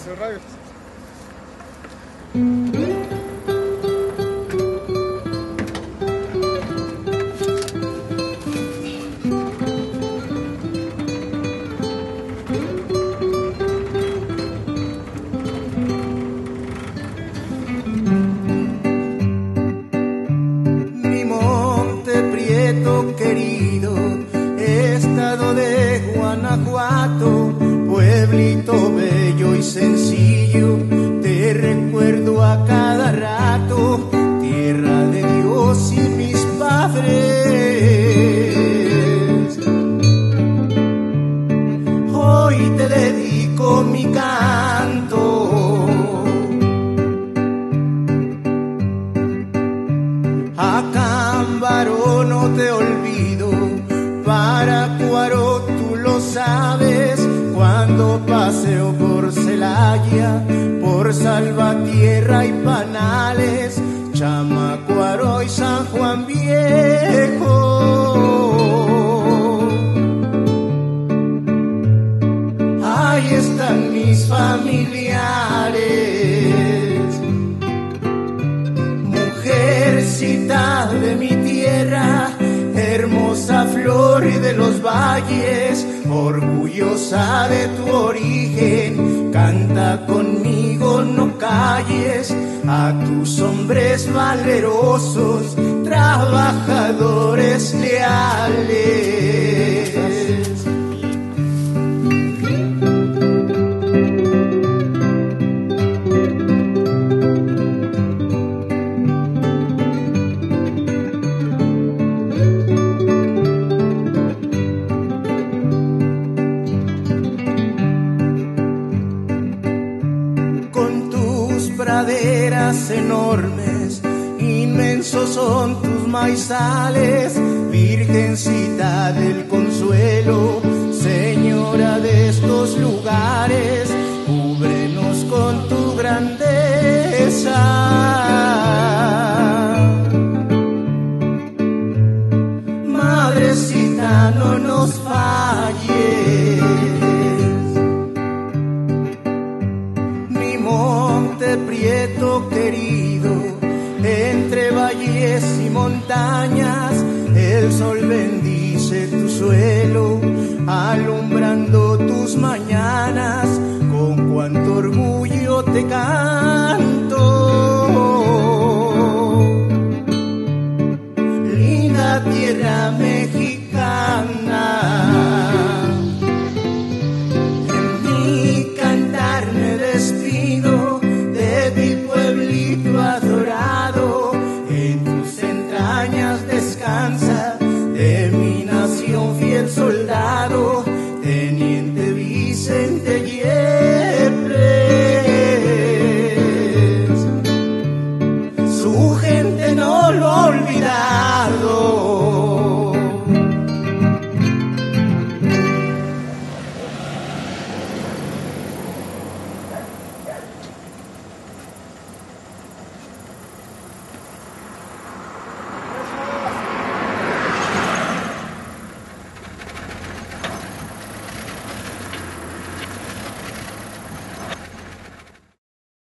Estación Radio. Mi Monte Prieto querido, estado de Guanajuato, pueblito bello y sencillo, te recuerdo a cada rato, tierra de Dios y mis padres. Hoy te dedico mi canto a Cámbaro, no te olvido, Paracuaro tú lo sabes, cuando paseo por Celaya, por Salvatierra y Panales, Chamacuaro y San Juan Viejo. Ahí están mis familiares, mujercita de mi tierra, hermosa flor de los valles, orgullosa de tu origen, canta conmigo, no calles, a tus hombres valerosos, trabajadores leales. Praderas enormes, inmensos son tus maizales, Virgencita del Consuelo, Señora de estos lugares, cúbrenos con tu grandeza. Madrecita, no nos falles. Prieto querido, entre valles y montañas, el sol bendice tu suelo, alumbrando tus mañanas, con cuánto orgullo te canto. Linda tierra mexicana, en mi cantar me despido de mi pueblito adorado, en tus entrañas descansa, de mi nación fiel soy.